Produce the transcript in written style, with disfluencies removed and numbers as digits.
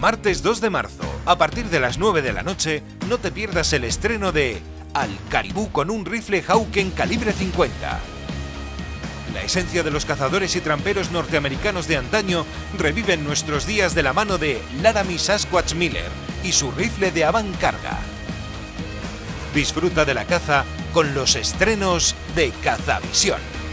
martes 2 de marzo, a partir de las 9 de la noche, no te pierdas el estreno de Al Caribú con un rifle Hawken calibre 50. La esencia de los cazadores y tramperos norteamericanos de antaño revive en nuestros días de la mano de Laramie Sasquatch Miller y su rifle de avancarga. Disfruta de la caza con los estrenos de Cazavisión.